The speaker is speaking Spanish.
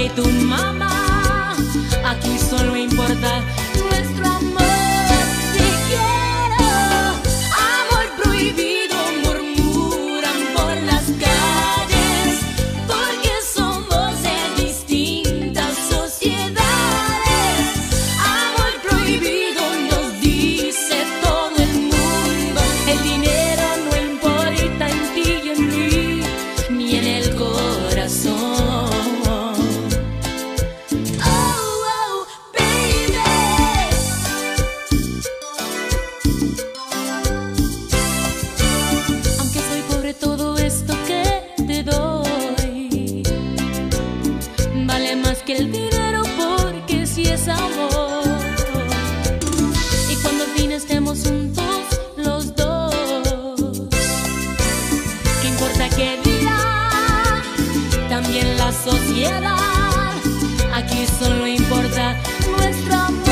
y tu mamá. Aquí solo importa nuestro amor. Te quiero, amor prohibido, murmuran por las calles, porque somos de distintas sociedades. Amor prohibido nos dice todo el mundo. El dinero no importa en ti y en mí, ni en el corazón. Que el dinero, porque si es amor. Y cuando al fin estemos juntos los dos, ¿qué importa qué dirá también la sociedad? Aquí solo importa nuestro amor.